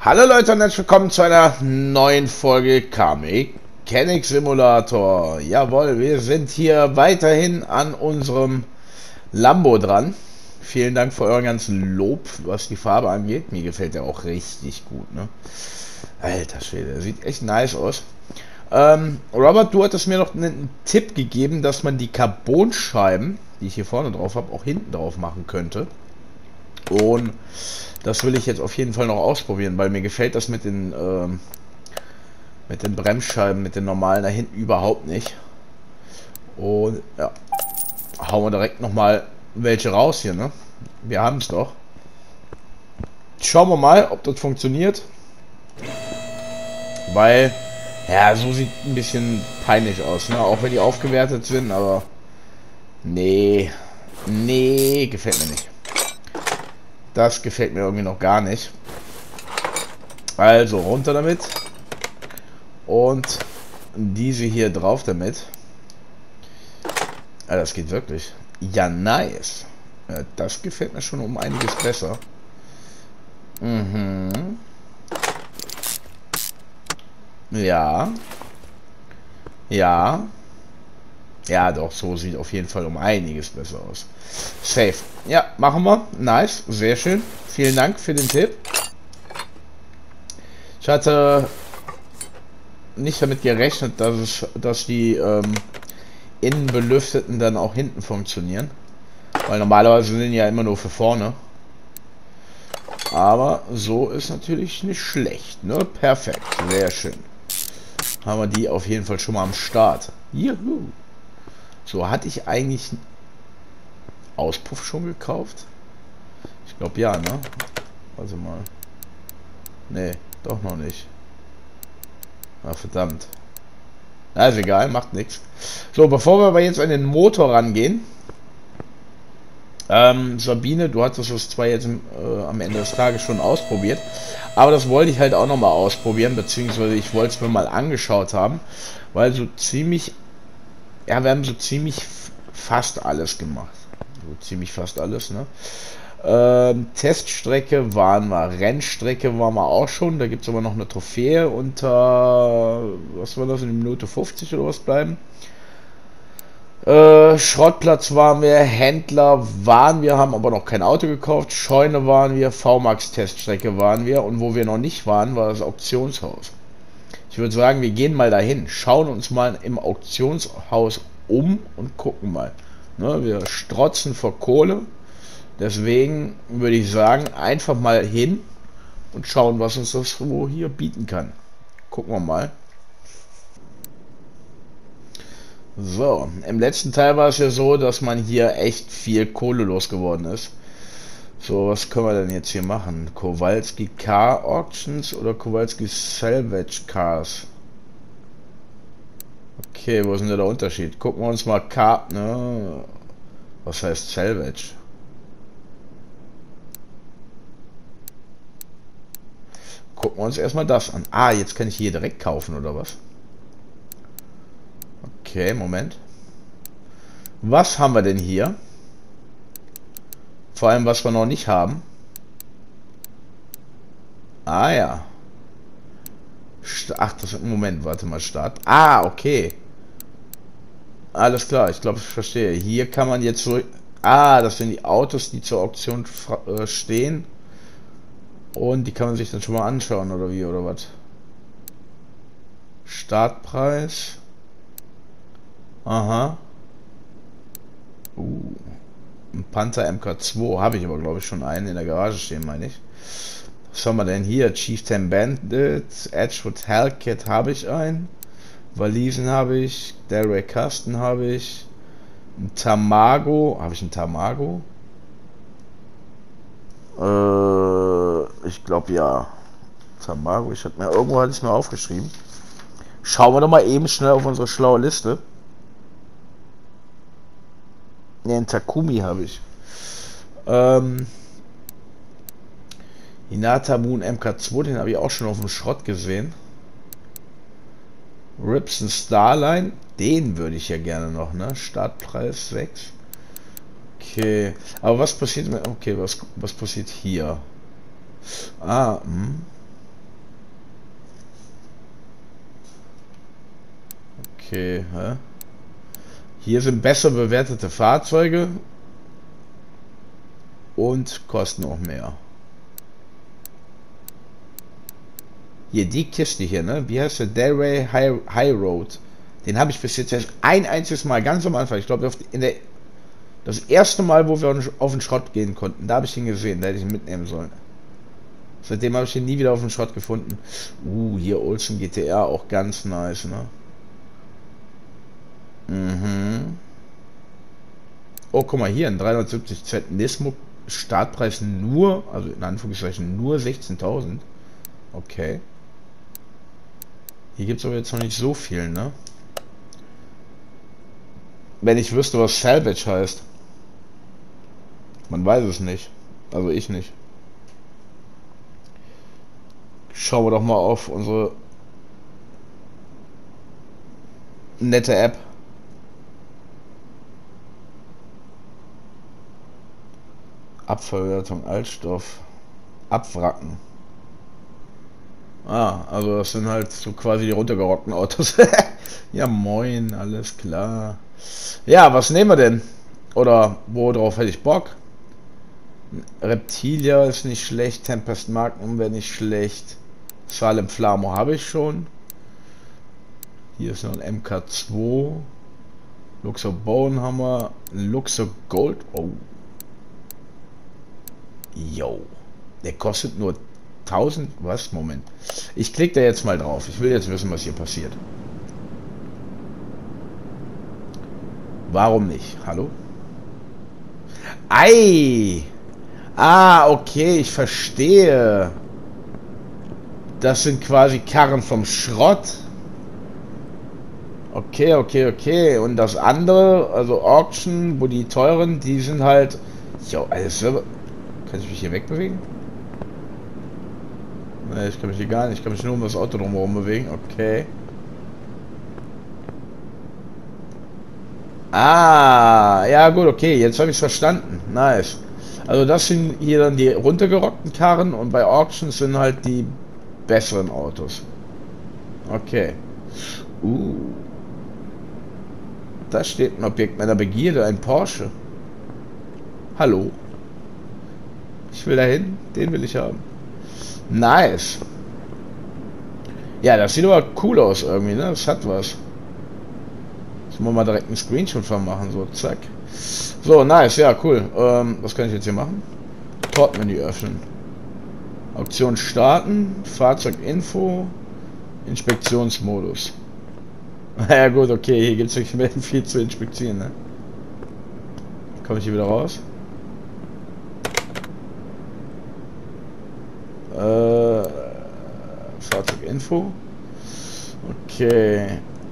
Hallo Leute und herzlich willkommen zu einer neuen Folge Car-Mechanic Simulator. Jawohl, wir sind hier weiterhin an unserem Lambo dran. Vielen Dank für euren ganzen Lob, was die Farbe angeht. Mir gefällt der auch richtig gut, ne? Alter Schwede, der sieht echt nice aus. Robert, du hattest mir noch einen Tipp gegeben, dass man die Carbonscheiben, die ich hier vorne drauf habe, auch hinten drauf machen könnte. Und das will ich jetzt auf jeden Fall noch ausprobieren, weil mir gefällt das mit den Bremsscheiben, mit den normalen da hinten überhaupt nicht. Und ja, hauen wir direkt nochmal welche raus hier, ne? Wir haben es doch. Schauen wir mal, ob das funktioniert. Weil, ja, so sieht ein bisschen peinlich aus, ne? Auch wenn die aufgewertet sind, aber nee, gefällt mir nicht. Das gefällt mir irgendwie noch gar nicht. Also runter damit. Und diese hier drauf damit. Ja, das geht wirklich. Ja, nice. Ja, das gefällt mir schon um einiges besser. Mhm. Ja. Ja. Ja, doch, so sieht auf jeden Fall um einiges besser aus. Safe. Ja, machen wir. Nice. Sehr schön. Vielen Dank für den Tipp. Ich hatte nicht damit gerechnet, dass die innenbelüfteten dann auch hinten funktionieren. Weil normalerweise sind die ja immer nur für vorne. Aber so ist natürlich nicht schlecht, ne? Perfekt. Sehr schön. Haben wir die auf jeden Fall schon mal am Start. Juhu. So, hatte ich eigentlich Auspuff schon gekauft? Ich glaube ja, ne? Warte mal. Nee, doch noch nicht. Ach, verdammt. Na, ist egal, macht nichts. So, bevor wir aber jetzt an den Motor rangehen. Sabine, du hattest das zwar jetzt am Ende des Tages schon ausprobiert, aber das wollte ich halt auch nochmal ausprobieren, beziehungsweise ich wollte es mir mal angeschaut haben, weil so ziemlich, ja, wir haben so ziemlich fast alles gemacht. So ziemlich fast alles, ne? Teststrecke waren wir, Rennstrecke waren wir auch schon, da gibt es aber noch eine Trophäe unter, was war das, in Minute 50 oder was bleiben. Schrottplatz waren wir, Händler waren wir, haben aber noch kein Auto gekauft, Scheune waren wir, VMAX Teststrecke waren wir und wo wir noch nicht waren, war das Auktionshaus. Ich würde sagen, wir gehen mal dahin, schauen uns mal im Auktionshaus um und gucken mal. Ne, wir strotzen vor Kohle, deswegen würde ich sagen, einfach mal hin und schauen, was uns das so hier bieten kann. Gucken wir mal. So, im letzten Teil war es ja so, dass man hier echt viel Kohle losgeworden ist. So, was können wir denn jetzt hier machen? Kowalski Car Auctions oder Kowalski Salvage Cars? Okay, wo ist denn da der Unterschied? Gucken wir uns mal Car, ne? Was heißt Salvage? Gucken wir uns erstmal das an. Ah, jetzt kann ich hier direkt kaufen, oder was? Okay, Moment. Was haben wir denn hier? Vor allem, was wir noch nicht haben. Ah ja. Ach, das Moment, warte mal, Start. Ah, okay. Alles klar, ich glaube, ich verstehe. Hier kann man jetzt so... Ah, das sind die Autos, die zur Auktion stehen. Und die kann man sich dann schon mal anschauen, oder wie, oder was? Startpreis. Aha. Ein Panther MK2 habe ich aber, glaube ich, schon einen in der Garage stehen, meine ich. Was haben wir denn hier? Chieftain Bandit, Edgewood Hellcat habe ich einen. Walisen habe ich. Delray Custom habe ich. Ein Tamago. Habe ich einen Tamago? Ich glaube ja. Tamago, irgendwo hatte ich es mir aufgeschrieben. Schauen wir doch mal eben schnell auf unsere schlaue Liste. Ne, einen Takumi habe ich. Hinata Moon MK2, den habe ich auch schon auf dem Schrott gesehen. Ripson Starline, den würde ich ja gerne noch, ne? Startpreis 6. Okay, aber was passiert mit, okay, was passiert hier? Ah, okay. Hä? Hier sind besser bewertete Fahrzeuge und kosten auch mehr. Hier, die Kiste hier, ne? Wie heißt der? Delray High Road. Den habe ich bis jetzt erst ein einziges Mal, ganz am Anfang. Ich glaube, das erste Mal, wo wir auf den Schrott gehen konnten, da habe ich ihn gesehen, da hätte ich ihn mitnehmen sollen. Seitdem habe ich ihn nie wieder auf den Schrott gefunden. Hier Olsen GTR, auch ganz nice, ne? Mhm. Oh, guck mal, hier ein 370 Z Nismo, Startpreis nur, also in Anführungszeichen nur 16.000. Okay. Hier gibt es aber jetzt noch nicht so viel, ne? Wenn ich wüsste, was Salvage heißt. Man weiß es nicht. Also ich nicht. Schauen wir doch mal auf unsere nette App. Abfallwertung, Altstoff, Abwracken. Also das sind halt so quasi die runtergerockten Autos. Ja, moin, alles klar. Ja, was nehmen wir denn? Oder worauf hätte ich Bock? Reptilia ist nicht schlecht, Tempest Magnum wäre nicht schlecht. Salem Flamo habe ich schon. Hier ist noch ein MK2. Luxor Bone haben wir. Luxor Gold. Oh. Yo. Der kostet nur 1000. Was? Moment. Ich klicke da jetzt mal drauf. Ich will jetzt wissen, was hier passiert. Warum nicht? Hallo? Ei! Okay, ich verstehe. Das sind quasi Karren vom Schrott. Okay. Und das andere, also Auction, wo die teuren, die sind halt... Jo, also... Kann ich mich hier wegbewegen? Ne, ich kann mich hier gar nicht. Ich kann mich nur um das Auto drumherum bewegen. Okay. Ja gut, okay. Jetzt habe ich es verstanden. Nice. Also das sind hier dann die runtergerockten Karren und bei Auctions sind halt die besseren Autos. Okay. Da steht ein Objekt meiner Begierde, ein Porsche. Hallo. Ich will dahin, den will ich haben. Nice. Ja, das sieht aber cool aus irgendwie, ne? Das hat was. Jetzt wollen wir mal direkt einen Screenshot von machen, so, zack. So, nice, ja, cool. Was kann ich jetzt hier machen? Portmenü öffnen. Auktion starten, Fahrzeuginfo, Inspektionsmodus. Ja gut, okay, hier gibt es nicht mehr viel zu inspizieren, ne? Komme ich hier wieder raus? Fahrzeuginfo. Okay.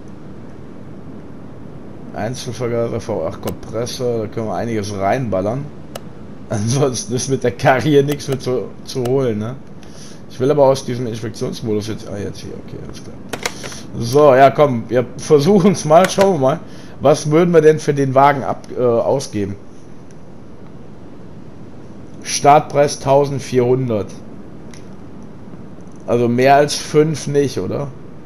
Einzelvergaser, V8 Kompressor, da können wir einiges reinballern. Ansonsten ist mit der Karre hier nichts mehr zu holen, ne? Ich will aber aus diesem Inspektionsmodus jetzt... jetzt hier, okay, alles klar. So, ja komm, wir versuchen es mal, schauen wir mal. Was würden wir denn für den Wagen ausgeben? Startpreis 1400. Also mehr als 5 nicht, oder?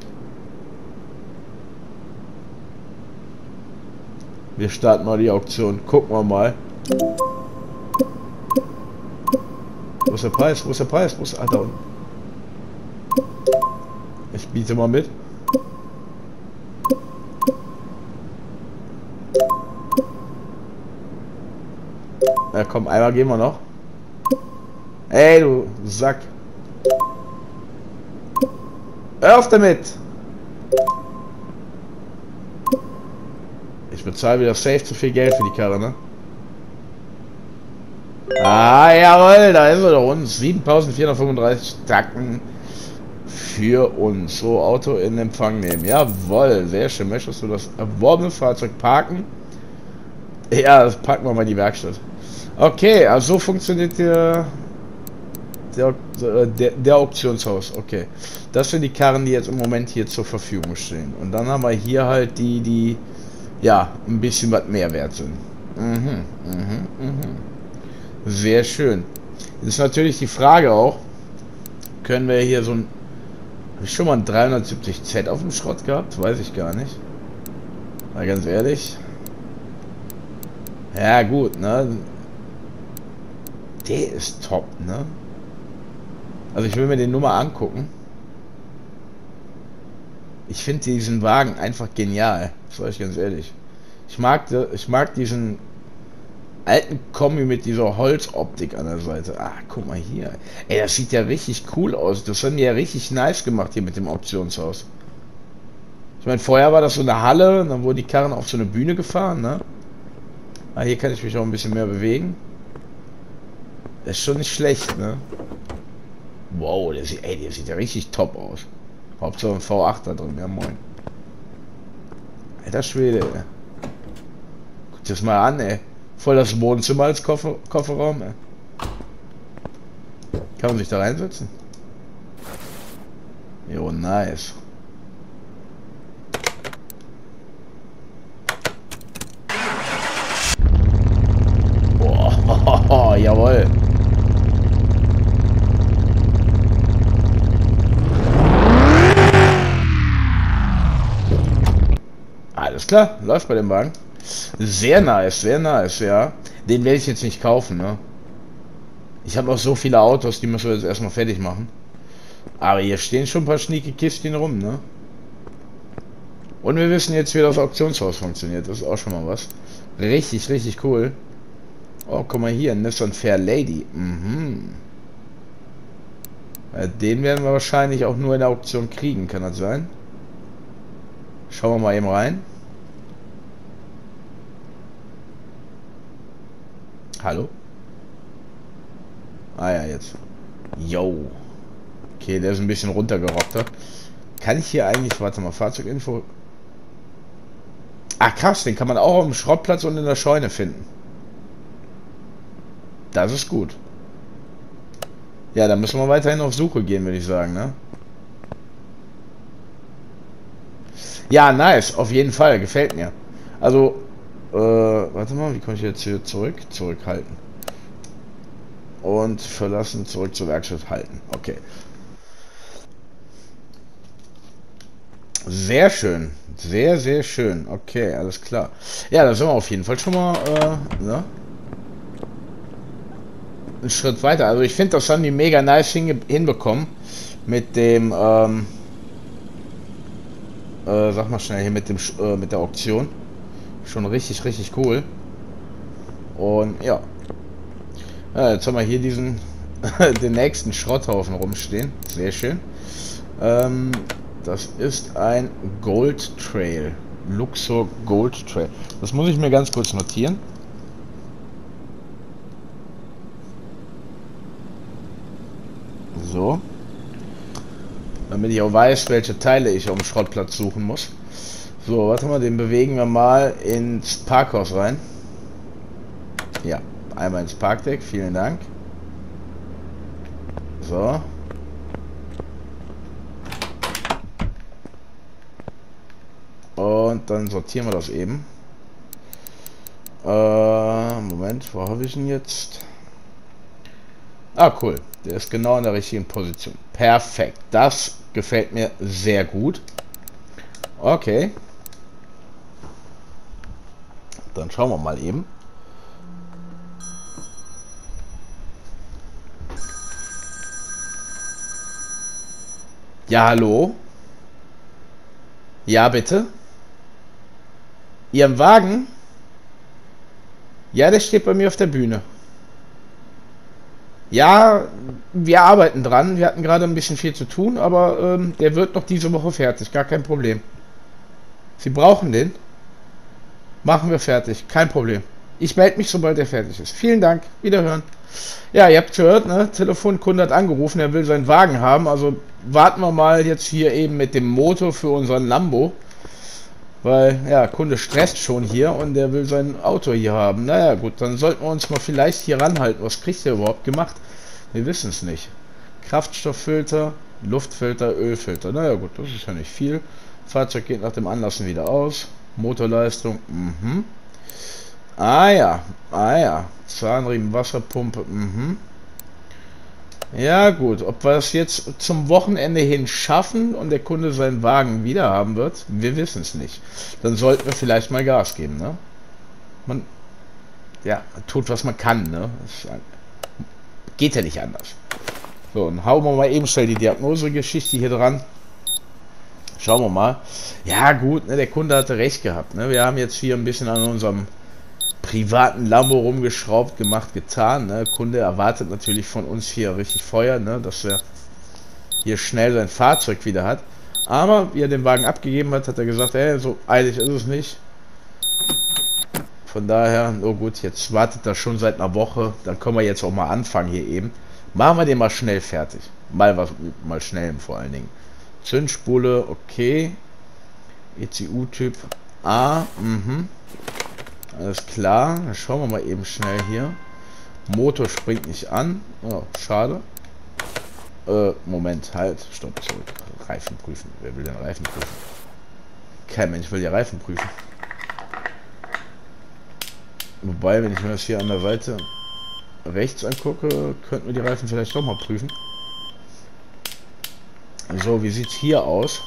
Wir starten mal die Auktion. Gucken wir mal. Wo ist der Preis? Wo ist der Preis? Wo ist... da unten. Ich biete mal mit. Ja komm, einmal gehen wir noch. Ey, du Sack. Hör auf damit! Ich bezahle wieder safe zu viel Geld für die Karre, ne? Jawohl, da ist er doch uns. 7.435 Tacken für uns. So, Auto in Empfang nehmen. Jawohl, sehr schön. Möchtest du das erworbene Fahrzeug parken? Ja, das packen wir mal in die Werkstatt. Okay, also so funktioniert der Auktionshaus. Okay, das sind die Karren, die jetzt im Moment hier zur Verfügung stehen. Und dann haben wir hier halt die ja ein bisschen was mehr wert sind. Sehr schön. Das ist natürlich die Frage auch, können wir hier so ein... Habe ich schon mal ein 370Z auf dem Schrott gehabt? Weiß ich gar nicht. Mal ganz ehrlich. Ja gut, ne? Der ist top, ne? Also ich will mir den nur mal angucken. Ich finde diesen Wagen einfach genial. Sag ich ganz ehrlich. Ich mag diesen alten Kombi mit dieser Holzoptik an der Seite. Ah, guck mal hier. Ey, das sieht ja richtig cool aus. Das haben die ja richtig nice gemacht hier mit dem Auktionshaus. Ich meine, vorher war das so eine Halle und dann wurden die Karren auf so eine Bühne gefahren, ne? Ah, hier kann ich mich auch ein bisschen mehr bewegen. Das ist schon nicht schlecht, ne? Wow, der sieht ja richtig top aus. Hauptsache ein V8 da drin, ja moin. Alter Schwede, ey. Guck dir das mal an, ey. Voll das Wohnzimmer als Kofferraum, ey. Kann man sich da reinsetzen? Jo, nice. Boah, jawohl. Alles klar, läuft bei dem Wagen. Sehr nice, ja. Den werde ich jetzt nicht kaufen, ne? Ich habe noch so viele Autos, die müssen wir jetzt erstmal fertig machen. Aber hier stehen schon ein paar schnieke Kistchen rum, ne? Und wir wissen jetzt, wie das Auktionshaus funktioniert. Das ist auch schon mal was. Richtig, richtig cool. Oh, guck mal hier, Nissan Fair Lady. Mhm. Ja, den werden wir wahrscheinlich auch nur in der Auktion kriegen, kann das sein? Schauen wir mal eben rein. Hallo? Ah ja, jetzt. Yo. Okay, der ist ein bisschen runtergerockt. Kann ich hier eigentlich, warte mal, Fahrzeuginfo. Ah krass, den kann man auch auf dem Schrottplatz und in der Scheune finden. Das ist gut. Ja, dann müssen wir weiterhin auf Suche gehen, würde ich sagen, ne? Ja, nice, auf jeden Fall, gefällt mir. Also, warte mal, wie komme ich jetzt hier zurück? Zurückhalten. Und verlassen, zurück zur Werkstatt halten. Okay. Sehr schön. Sehr, sehr schön. Okay, alles klar. Ja, da sind wir auf jeden Fall schon mal, ne? Einen Schritt weiter. Also ich finde, das haben die mega nice hinbekommen. Mit dem, sag mal schnell hier mit dem, mit der Auktion. Schon richtig, richtig cool. Und ja. Ja, jetzt haben wir hier diesen den nächsten Schrotthaufen rumstehen. Sehr schön. Das ist ein Gold Trail. Luxor Gold Trail. Das muss ich mir ganz kurz notieren. So. Damit ich auch weiß, welche Teile ich auf dem Schrottplatz suchen muss. So, warte mal, den bewegen wir mal ins Parkhaus rein. Ja, einmal ins Parkdeck, vielen Dank. So. Und dann sortieren wir das eben. Moment, wo habe ich ihn jetzt? Ah, cool. Der ist genau in der richtigen Position. Perfekt. Das gefällt mir sehr gut. Okay. Dann schauen wir mal eben. Ja, hallo? Ja, bitte? Ihrem Wagen? Ja, der steht bei mir auf der Bühne. Ja, wir arbeiten dran. Wir hatten gerade ein bisschen viel zu tun, aber der wird noch diese Woche fertig. Gar kein Problem. Sie brauchen den? Machen wir fertig. Kein Problem. Ich melde mich, sobald er fertig ist. Vielen Dank. Wiederhören. Ja, ihr habt gehört, ne? Telefonkunde hat angerufen, er will seinen Wagen haben. Also warten wir mal jetzt hier eben mit dem Motor für unseren Lambo. Weil, ja, Kunde stresst schon hier und der will sein Auto hier haben. Naja, gut, dann sollten wir uns mal vielleicht hier ranhalten. Was kriegt der überhaupt gemacht? Wir wissen es nicht. Kraftstofffilter, Luftfilter, Ölfilter. Naja, gut, das ist ja nicht viel. Fahrzeug geht nach dem Anlassen wieder aus. Motorleistung, Ah ja, Zahnriemen, Wasserpumpe, Ja gut, ob wir es jetzt zum Wochenende hin schaffen und der Kunde seinen Wagen wieder haben wird, wir wissen es nicht. Dann sollten wir vielleicht mal Gas geben, ne? Man, ja, tut was man kann, ne? Geht ja nicht anders. So, und hauen wir mal eben schnell die Diagnosegeschichte hier dran. Schauen wir mal. Ja gut, ne, der Kunde hatte recht gehabt. Ne? Wir haben jetzt hier ein bisschen an unserem privaten Lambo rumgeschraubt, gemacht, getan. Ne? Kunde erwartet natürlich von uns hier richtig Feuer, ne? Dass er hier schnell sein Fahrzeug wieder hat. Aber wie er den Wagen abgegeben hat, hat er gesagt, ey, so eilig ist es nicht. Von daher, oh gut, jetzt wartet er schon seit einer Woche. Dann können wir jetzt auch mal anfangen hier eben. Machen wir den mal schnell fertig. Mal schnell vor allen Dingen. Zündspule, okay. ECU-Typ A, alles klar. Dann schauen wir mal eben schnell hier. Motor springt nicht an. Oh, schade. Moment, halt. Stopp, zurück. Reifen prüfen. Wer will den Reifen prüfen? Kein Mensch will die Reifen prüfen. Wobei, wenn ich mir das hier an der Seite rechts angucke, könnten wir die Reifen vielleicht doch mal prüfen. So, wie sieht es hier aus?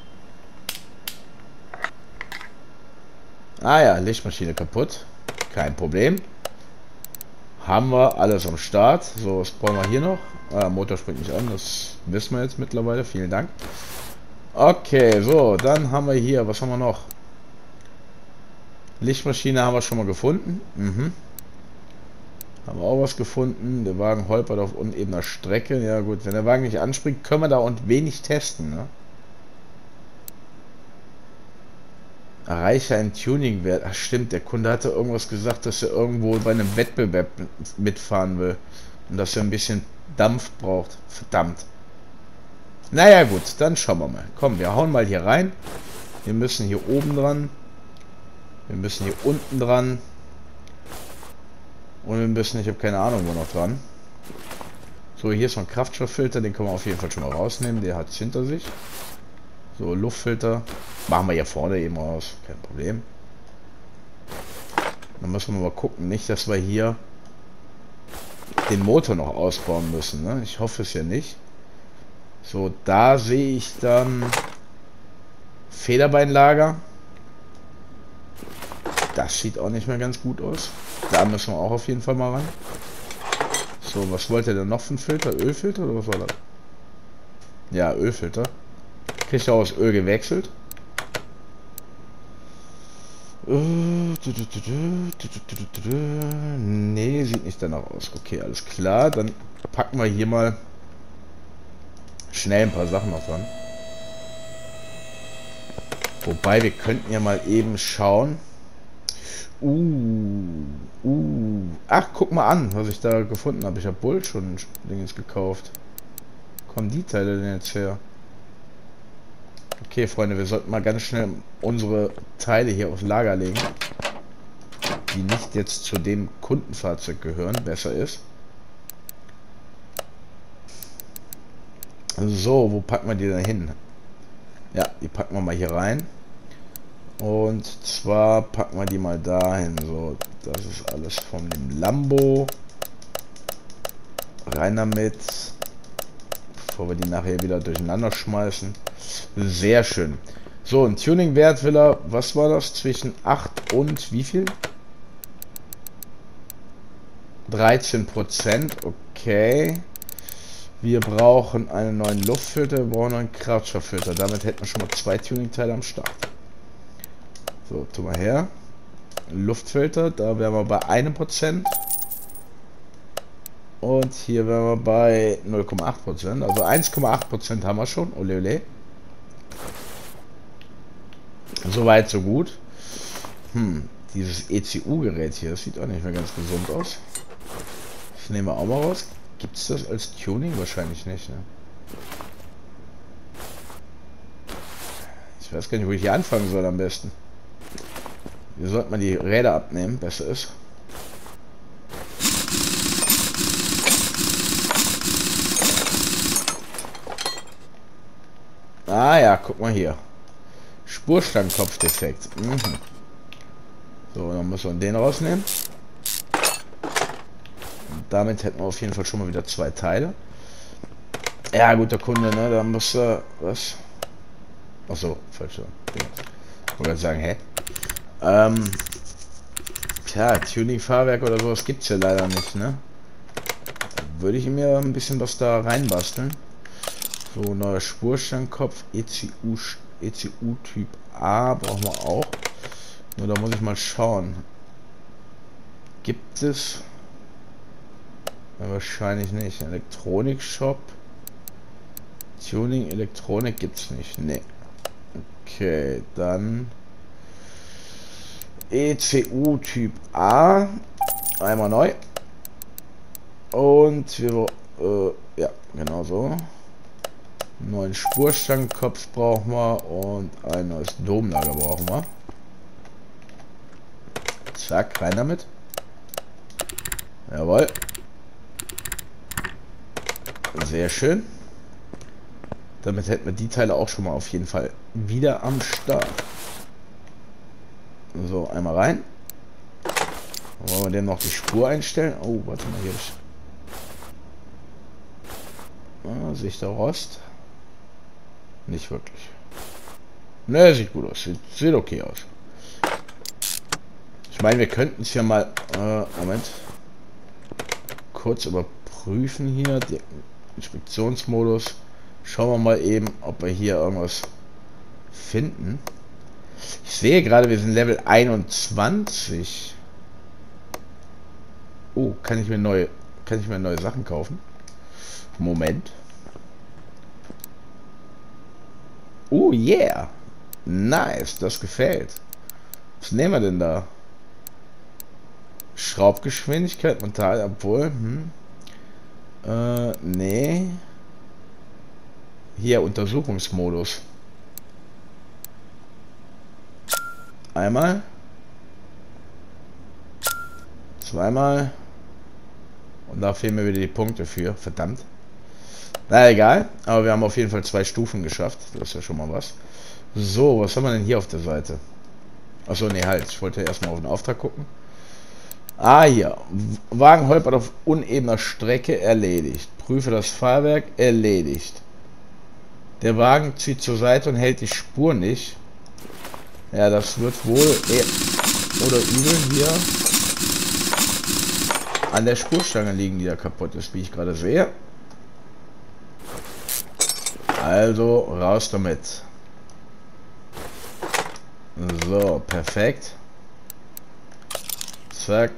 Ah ja, Lichtmaschine kaputt. Kein Problem. Haben wir alles am Start. So, was brauchen wir hier noch? Motor springt nicht an, das wissen wir jetzt mittlerweile. Vielen Dank. Okay, so, dann haben wir hier, was haben wir noch? Lichtmaschine haben wir schon mal gefunden. Haben wir auch was gefunden. Der Wagen holpert auf unebener Strecke. Ja gut, wenn der Wagen nicht anspringt, können wir da und wenig testen. Ne? Erreiche einen Tuningwert. Ach stimmt, der Kunde hatte irgendwas gesagt, dass er irgendwo bei einem Wettbewerb mitfahren will. Und dass er ein bisschen Dampf braucht. Verdammt. Naja gut, dann schauen wir mal. Komm, wir hauen mal hier rein. Wir müssen hier oben dran. Wir müssen hier unten dran. Und wir müssen, ich habe keine Ahnung, wo noch dran. So, hier ist noch ein Kraftstofffilter, den können wir auf jeden Fall schon mal rausnehmen. Der hat es hinter sich. So, Luftfilter. Machen wir hier vorne eben raus. Kein Problem. Dann müssen wir mal gucken, nicht, dass wir hier den Motor noch ausbauen müssen. Ne? Ich hoffe es ja nicht. So, da sehe ich dann Federbeinlager. Das sieht auch nicht mehr ganz gut aus. Da müssen wir auch auf jeden Fall mal ran. So, was wollte er denn noch für ein Filter? Ölfilter oder was war das? Ja, Ölfilter. Kriegt er aus Öl gewechselt. Nee, sieht nicht danach aus. Okay, alles klar. Dann packen wir hier mal schnell ein paar Sachen noch dran. Wobei, wir könnten ja mal eben schauen. Ach, guck mal an, was ich da gefunden habe. Ich habe Bull schon Dingens gekauft. Kommen die Teile denn jetzt her? Okay, Freunde, wir sollten mal ganz schnell unsere Teile hier aufs Lager legen, die nicht jetzt zu dem Kundenfahrzeug gehören. Besser ist. So, wo packen wir die denn hin? Ja, die packen wir mal hier rein. Und zwar packen wir die mal dahin. So, das ist alles von dem Lambo. Rein damit. Bevor wir die nachher wieder durcheinander schmeißen. Sehr schön. So, ein Tuning-Wert will er, was war das? Zwischen 8 und wie viel? 13%. Okay. Wir brauchen einen neuen Luftfilter, wir brauchen einen Kraftstofffilter. Damit hätten wir schon mal 2 Tuning-Teile am Start. So, tun wir her. Luftfilter, da wären wir bei 1%. Und hier wären wir bei 0,8%. Also 1,8% haben wir schon. Ole ole. Soweit, so gut. Dieses ECU-Gerät hier, das sieht auch nicht mehr ganz gesund aus. Das nehmen wir auch mal raus. Gibt es das als Tuning? Wahrscheinlich nicht, ne? Ich weiß gar nicht, wo ich hier anfangen soll am besten. Hier sollte man die Räder abnehmen, besser ist. Ah ja, guck mal hier. Spurstangenkopfdefekt. So, dann müssen wir den rausnehmen. Und damit hätten wir auf jeden Fall schon mal wieder 2 Teile. Ja, guter Kunde, ne? Da muss er. Was? Achso, falsche. Ich wollte gerade sagen, hä? Ähm. Tja, Tuning-Fahrwerk oder sowas gibt's ja leider nicht, ne? Würde ich mir ein bisschen was da reinbasteln. So, neuer Spurstandkopf, ECU Typ A brauchen wir auch. Nur da muss ich mal schauen. Gibt es? Ja, wahrscheinlich nicht. Elektronik-Shop. Tuning Elektronik gibt's nicht. Ne. Okay, dann ECU Typ A. Einmal neu. Und wir ja, genau so. Einen neuen Spurstangenkopf brauchen wir und ein neues Domlager brauchen wir. Zack, rein damit. Jawohl. Sehr schön. Damit hätten wir die Teile auch schon mal auf jeden Fall wieder am Start. So, einmal rein. Wollen wir denn noch die Spur einstellen? Oh, warte mal, hier ist... Ah, Sicht der Rost. Nicht wirklich. Ne, sieht gut aus. Sieht okay aus. Ich meine, wir könnten es ja mal... Moment. Kurz überprüfen hier. Den Inspektionsmodus. Schauen wir mal eben, ob wir hier irgendwas finden. Ich sehe gerade, wir sind Level 21. Oh, kann ich mir neue Sachen kaufen? Moment. Oh yeah. Nice, das gefällt. Was nehmen wir denn da? Schraubgeschwindigkeit, mental, obwohl. Nee. Hier, Untersuchungsmodus. Einmal. Zweimal. Und da fehlen mir wieder die Punkte für. Verdammt. Na egal. Aber wir haben auf jeden Fall 2 Stufen geschafft. Das ist ja schon mal was. So, was haben wir denn hier auf der Seite? Achso, nee, halt. Ich wollte erstmal auf den Auftrag gucken. Ah, hier. Wagen holpert auf unebener Strecke. Erledigt. Prüfe das Fahrwerk. Erledigt. Der Wagen zieht zur Seite und hält die Spur nicht. Ja, das wird wohl oder übel hier an der Spurstange liegen, die da kaputt ist, wie ich gerade sehe. Also, raus damit. So, perfekt. Zack.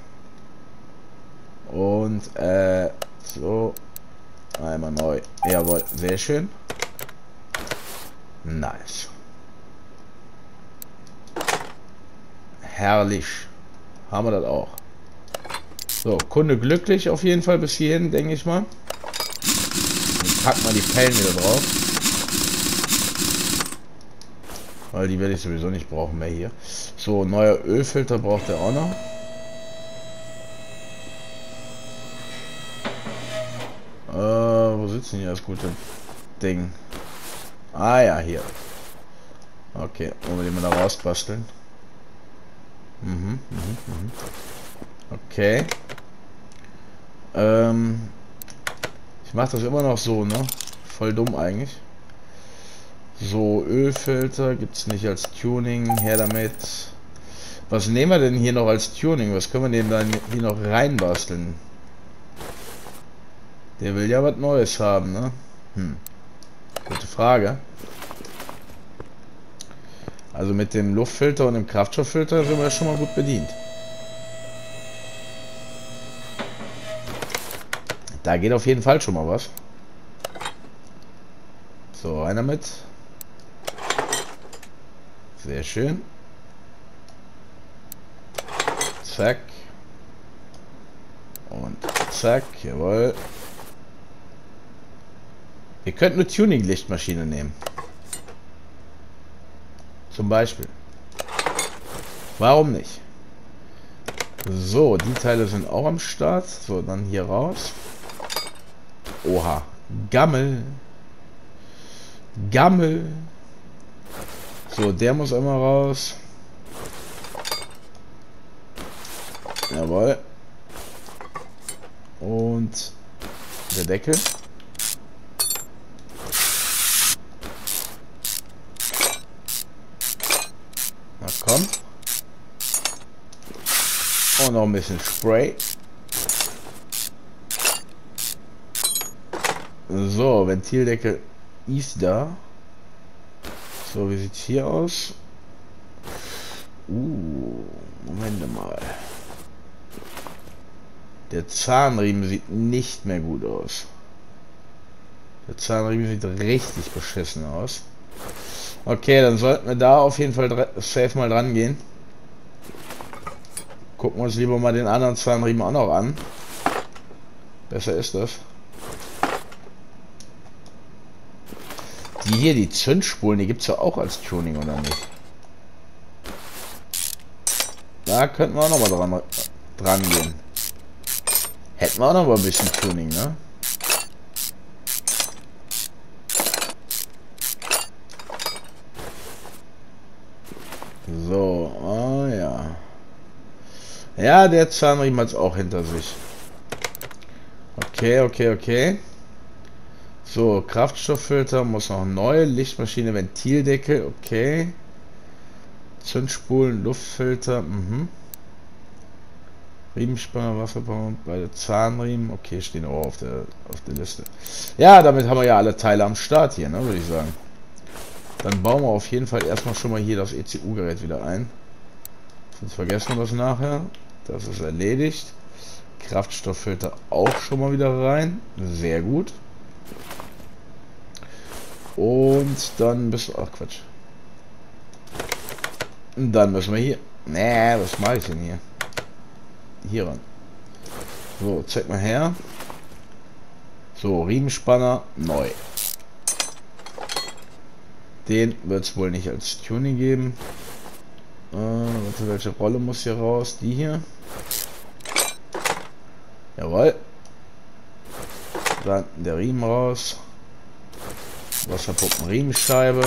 Und, so. Einmal neu. Jawohl, sehr schön. Nice. Herrlich. Haben wir das auch. So, Kunde glücklich auf jeden Fall bis hierhin, denke ich mal. Dann packen wir die Pellen wieder drauf. Weil die werde ich sowieso nicht brauchen mehr hier. So, neuer Ölfilter braucht er auch noch. Wo sitzt denn hier das gute Ding? Ah ja, hier. Okay, wollen wir den mal da rausbasteln. Okay. Ich mache das immer noch so, ne? Voll dumm eigentlich. So, Ölfilter gibt's nicht als Tuning. Her damit. Was nehmen wir denn hier noch als Tuning? Was können wir denn dann hier noch reinbasteln? Der will ja was Neues haben, ne? Gute Frage. Also mit dem Luftfilter und dem Kraftstofffilter sind wir schon mal gut bedient. Da geht auf jeden Fall schon mal was. So, rein damit. Sehr schön. Zack. Und zack, jawohl. Wir könnten eine Tuning-Lichtmaschine nehmen. Zum Beispiel. Warum nicht? So, die Teile sind auch am Start. So, dann hier raus. Oha. Gammel. Gammel. So, der muss einmal raus. Jawohl. Und der Deckel. Komm. Und noch ein bisschen Spray. So, Ventildeckel ist da. So, wie sieht's hier aus? Moment mal. Der Zahnriemen sieht nicht mehr gut aus. Der Zahnriemen sieht richtig beschissen aus. Okay, dann sollten wir da auf jeden Fall safe mal dran gehen. Gucken wir uns lieber mal den anderen Zahnriemen auch noch an. Besser ist das. Die hier, die Zündspulen, die gibt es ja auch als Tuning, oder nicht? Da könnten wir auch noch mal dran gehen. Hätten wir auch noch mal ein bisschen Tuning, ne? So, oh ja. Ja, der Zahnriemen hat es auch hinter sich. Okay, okay, okay. So, Kraftstofffilter muss noch neu. Lichtmaschine, Ventildeckel, okay. Zündspulen, Luftfilter, Riemenspanner, Wasserpumpe, beide Zahnriemen, okay, stehen auch auf der Liste. Ja, damit haben wir ja alle Teile am Start hier, ne, würde ich sagen. Dann bauen wir auf jeden Fall erstmal schon mal hier das ECU-Gerät wieder ein. Sonst vergessen wir das nachher. Das ist erledigt. Kraftstofffilter auch schon mal wieder rein. Sehr gut. Und dann bist du... Ach Quatsch. Und dann müssen wir hier... Nee, was mache ich denn hier? Hier ran. So, zeig mal her. So, Riemenspanner neu. Den wird es wohl nicht als Tuning geben. Warte, welche Rolle muss hier raus? Die hier. Jawohl. Dann der Riemen raus. Wasserpumpen Riemenscheibe.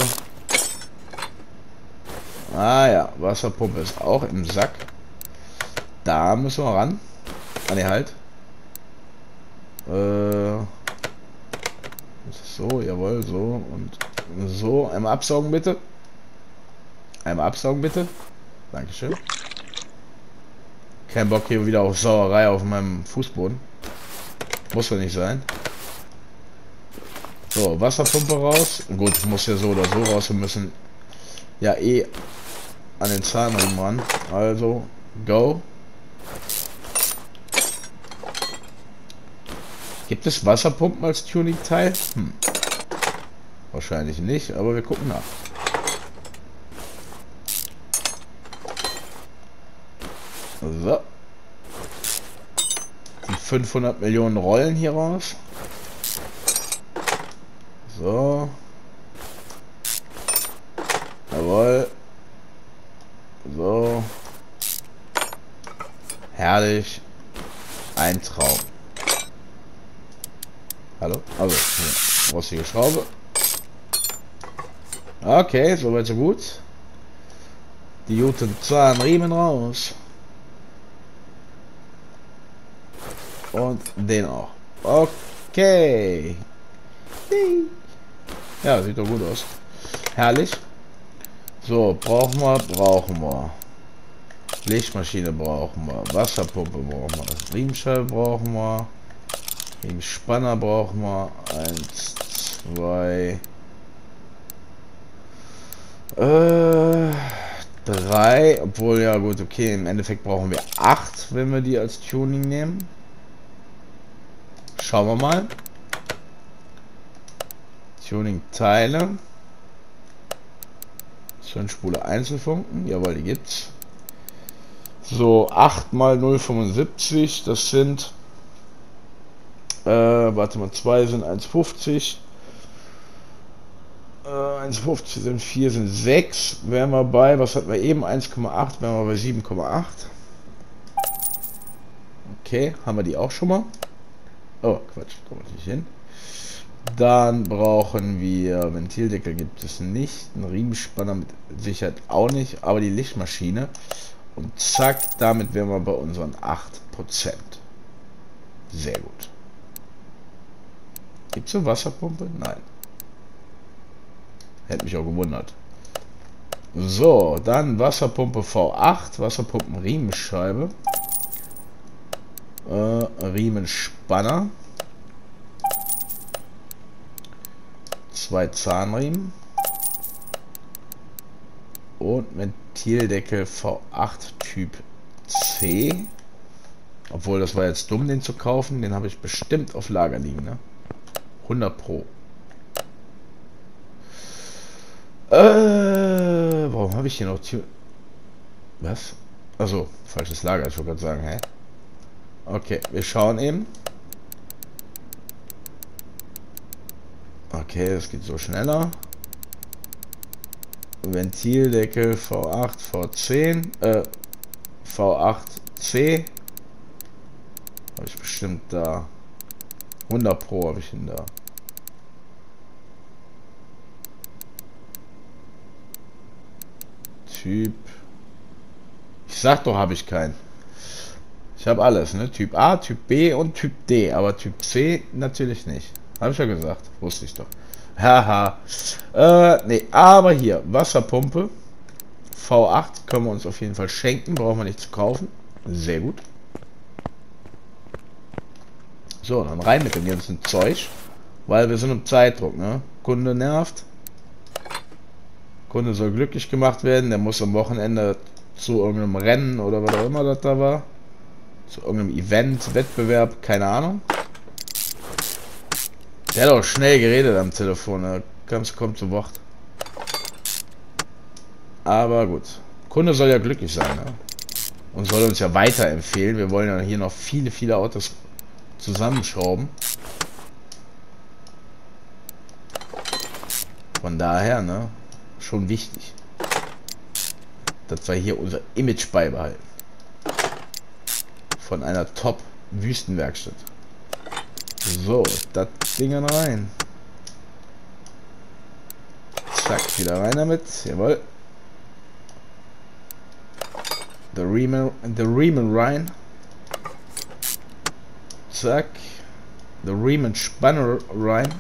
Ah ja, Wasserpumpe ist auch im Sack. Da müssen wir ran. Ah ne, halt. So, jawohl, so und so. Einmal absaugen bitte. Einmal absaugen bitte. Dankeschön. Kein Bock hier wieder auf Sauerei auf meinem Fußboden. Muss ja nicht sein. So, Wasserpumpe raus. Gut, muss ja so oder so raus. Wir müssen ja eh an den Zahnriemen ran. Also, go. Gibt es Wasserpumpen als Tuning-Teil? Wahrscheinlich nicht, aber wir gucken nach. So. Die 500 Millionen Rollen hier raus. So. Jawohl. So. Herrlich. Ein Traum. Hallo? Also, hier, rostige Schraube. Okay, soweit so gut. Die guten Zahnriemen raus. Und den auch. Okay. Ja, sieht doch gut aus. Herrlich. So, brauchen wir. Lichtmaschine brauchen wir. Wasserpumpe brauchen wir. Riemenscheibe brauchen wir. Riemenspanner brauchen wir. 1, 2, 3. Obwohl, ja gut, okay. Im Endeffekt brauchen wir 8, wenn wir die als Tuning nehmen. Schauen wir mal. Tuning-Teile. Zündspule Einzelfunken. Jawohl, die gibt's. So, 8 mal 0,75. Das sind... warte mal, 2 sind 1,50. 1,50 sind 4, sind 6. Wären wir bei, was hatten wir eben? 1,8, wären wir bei 7,8. Okay, haben wir die auch schon mal? Oh, Quatsch, kommen wir nicht hin. Dann brauchen wir Ventildeckel, gibt es nicht. Ein Riemenspanner mit Sicherheit auch nicht, aber die Lichtmaschine. Und zack, damit wären wir bei unseren 8%. Sehr gut. Gibt es eine Wasserpumpe? Nein. Hätte mich auch gewundert. So, dann Wasserpumpe V8, Wasserpumpen-Riemenscheibe, Riemenspanner, 2 Zahnriemen und Ventildeckel V8 Typ C. Obwohl, das war jetzt dumm, den zu kaufen. Den habe ich bestimmt auf Lager liegen, ne? 100 Pro. Warum habe ich hier noch... Was? Also, falsches Lager, ich wollte gerade sagen, hä? Okay, wir schauen eben. Okay, das geht so schneller. Ventildeckel V8, V10, V8C. Habe ich bestimmt da. 100 Pro habe ich ihn da. Typ. Ich sag doch, habe ich keinen. Ich habe alles, ne? Typ A, Typ B und Typ D. Aber Typ C natürlich nicht. Habe ich ja gesagt. Wusste ich doch. Haha. Nee, aber hier. Wasserpumpe. V8 können wir uns auf jeden Fall schenken. Brauchen wir nicht zu kaufen. Sehr gut. So, dann rein mit dem ganzen Zeug. Weil wir sind im Zeitdruck, ne? Kunde nervt. Kunde soll glücklich gemacht werden. Der muss am Wochenende zu irgendeinem Rennen oder was auch immer das da war. Zu irgendeinem Event, Wettbewerb, keine Ahnung. Der hat auch schnell geredet am Telefon. Er kommt zu Wort. Aber gut. Kunde soll ja glücklich sein, ne? Und soll uns ja weiterempfehlen. Wir wollen ja hier noch viele, viele Autos zusammenschrauben. Von daher, ne? Schon wichtig, dass wir hier unser Image beibehalten. Von einer Top-Wüstenwerkstatt. So, das Ding rein. Zack, wieder rein damit. Jawohl. The Riemen rein. Zack. The Riemen Spanner rein.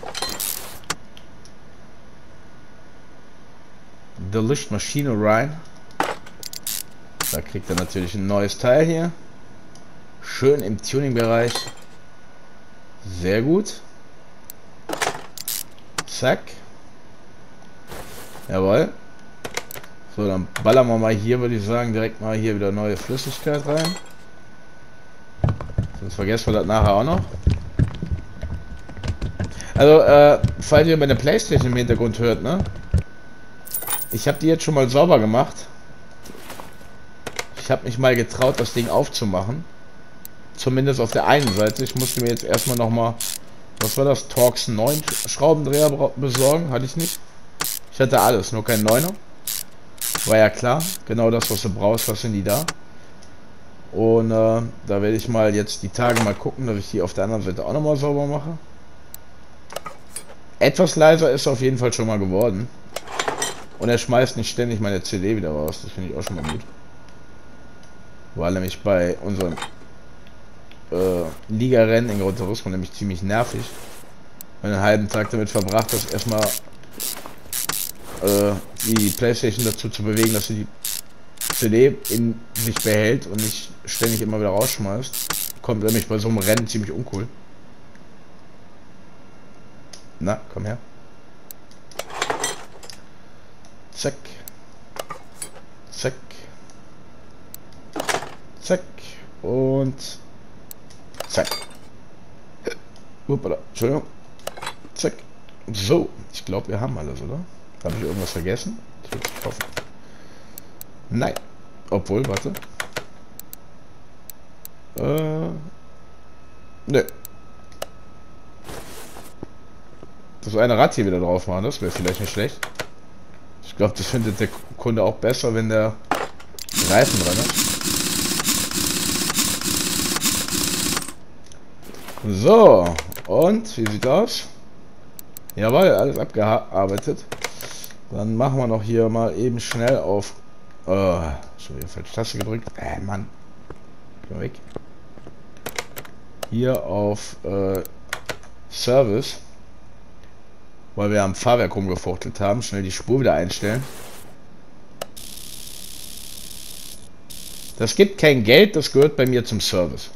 The Lichtmaschine rein. Da kriegt er natürlich ein neues Teil hier. Schön im Tuning-Bereich. Sehr gut. Zack. Jawohl. So, dann ballern wir mal hier, würde ich sagen, direkt mal hier wieder neue Flüssigkeit rein. Sonst vergessen wir das nachher auch noch. Also, falls ihr meine Playstation im Hintergrund hört, ne? Ich habe die jetzt schon mal sauber gemacht. Ich habe mich mal getraut, das Ding aufzumachen. Zumindest auf der einen Seite. Ich musste mir jetzt erstmal nochmal, was war das? Torx 9 Schraubendreher besorgen. Hatte ich nicht. Ich hatte alles, nur kein 9er. War ja klar. Genau das, was du brauchst, was sind die da. Und da werde ich mal jetzt die Tage mal gucken, dass ich die auf der anderen Seite auch nochmal sauber mache. Etwas leiser ist auf jeden Fall schon mal geworden. Und er schmeißt nicht ständig meine CD wieder raus. Das finde ich auch schon mal gut. War nämlich bei unserem Liga-Rennen in Gran Turismo nämlich ziemlich nervig. Einen halben Tag damit verbracht, das erstmal die Playstation dazu zu bewegen, dass sie die CD in sich behält und nicht ständig immer wieder rausschmeißt. Kommt nämlich bei so einem Rennen ziemlich uncool. Na, komm her. Zack. Zack. Zack. Und zack. Uppala. Entschuldigung. Zack. So. Ich glaube, wir haben alles, oder? Habe ich irgendwas vergessen? Ich würde es hoffen. Nein. Obwohl, warte. Nö. Das eine Rad hier wieder drauf machen, das wäre vielleicht nicht schlecht. Ich glaube, das findet der Kunde auch besser, wenn der Reifen dran ist. So, und wie sieht aus? Jawohl, alles abgearbeitet. Dann machen wir noch hier mal eben schnell auf. Schon wieder falsche Taste gedrückt. Mann. Geh weg. Hier auf Service. Weil wir am Fahrwerk rumgefuchtelt haben. Schnell die Spur wieder einstellen. Das gibt kein Geld, das gehört bei mir zum Service.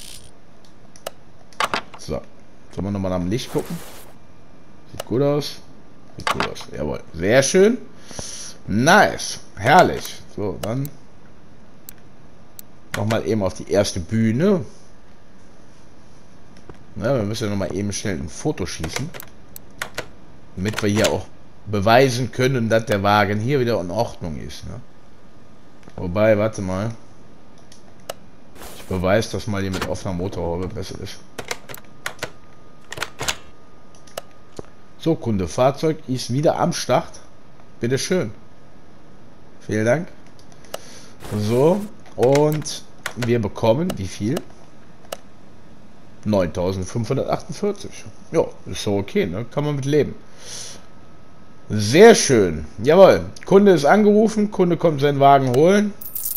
So. Sollen wir nochmal nach dem Licht gucken? Sieht gut aus. Sieht gut aus. Jawohl. Sehr schön. Nice. Herrlich. So, dann nochmal eben auf die erste Bühne. Ja, wir müssen ja nochmal eben schnell ein Foto schießen. Damit wir hier auch beweisen können, dass der Wagen hier wieder in Ordnung ist. Ne? Wobei, warte mal. Ich beweise das mal hier mit offener Motorhaube besser ist. So, Kunde, Fahrzeug ist wieder am Start. Bitte schön. Vielen Dank. So, und wir bekommen wie viel? 9.548. Ja, ist so okay, ne? Kann man mit leben. Sehr schön. Jawohl. Kunde ist angerufen. Kunde kommt seinen Wagen holen.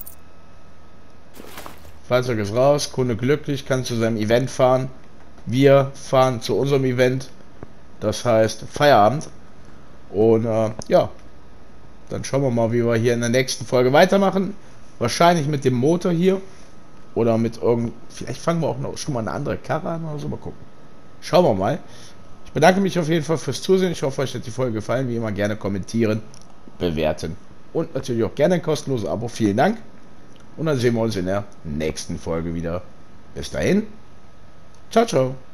Fahrzeug ist raus. Kunde glücklich. Kann zu seinem Event fahren. Wir fahren zu unserem Event. Das heißt Feierabend. Und ja. Dann schauen wir mal, wie wir hier in der nächsten Folge weitermachen. Wahrscheinlich mit dem Motor hier. Oder mit irgend... Vielleicht fangen wir auch noch schon mal eine andere Karre an oder so. Mal gucken. Schauen wir mal. Ich bedanke mich auf jeden Fall fürs Zusehen. Ich hoffe, euch hat die Folge gefallen. Wie immer gerne kommentieren, bewerten und natürlich auch gerne ein kostenloses Abo. Vielen Dank. Und dann sehen wir uns in der nächsten Folge wieder. Bis dahin. Ciao, ciao.